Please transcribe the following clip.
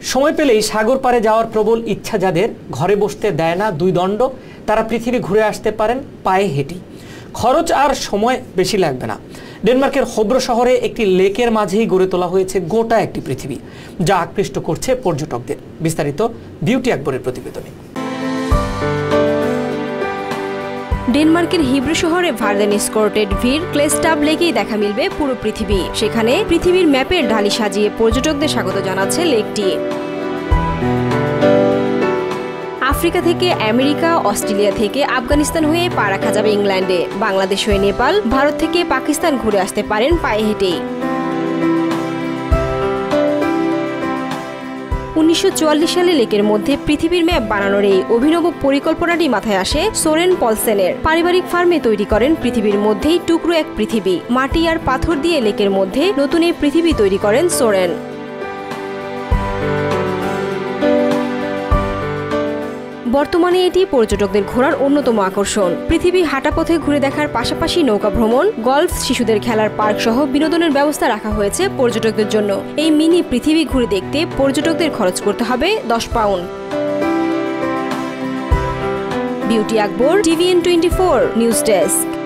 সময় পেলেই সাগর পাড়ে যাওয়ার প্রবল ইচ্ছা যাদের, ঘরে বসতে দেয় না দুই দণ্ড, তারা পৃথিবী ঘুরে আসতে পারেন পায়ে হেঁটেই। খরচ আর সময় বেশি লাগবে না। ডেনমার্কের হোব্রো শহরে একটি লেকের মাঝেই গড়ে তোলা হয়েছে গোটা একটি পৃথিবী, যা আকৃষ্ট করছে পর্যটকদের। বিস্তারিত বিউটি আকবরের প্রতিবেদনে। ডেনমার্কের হিব্রু শহরে ভার্দেনস্কোর্টেড ভির ক্লেস্টাব লেকেই দেখা মিলবে পুরো পৃথিবী। সেখানে পৃথিবীর ম্যাপের ঢালি সাজিয়ে পর্যটকদের স্বাগত জানাচ্ছে লেকটি। আফ্রিকা থেকে আমেরিকা, অস্ট্রেলিয়া থেকে আফগানিস্তান হয়ে পা রাখা যাবে ইংল্যান্ডে, বাংলাদেশ হয়ে নেপাল, ভারত থেকে পাকিস্তান ঘুরে আসতে পারেন পায়ে হেঁটেই। 1944 সালে লেকের মধ্যে পৃথিবীর ম্যাপ বানানোর এই অভিনব পরিকল্পনাটি মাথায় আসে সোরেন পলসেনের। পারিবারিক ফার্মে তৈরি করেন পৃথিবীর মধ্যেই টুকরো এক পৃথিবী। মাটি আর পাথর দিয়ে লেকের মধ্যে নতুন এই পৃথিবী তৈরি করেন সোরেন। বর্তমানে এটি পর্যটকদের ঘোরার অন্যতম আকর্ষণ। পৃথিবী হাঁটাপথে ঘুরে দেখার পাশাপাশি নৌকা ভ্রমণ, গলফ, শিশুদের খেলার পার্ক সহ বিনোদনের ব্যবস্থা রাখা হয়েছে পর্যটকদের জন্য। এই মিনি পৃথিবী ঘুরে দেখতে পর্যটকদের খরচ করতে হবে 10 pound. Beauty Akbar, TVN24 news desk.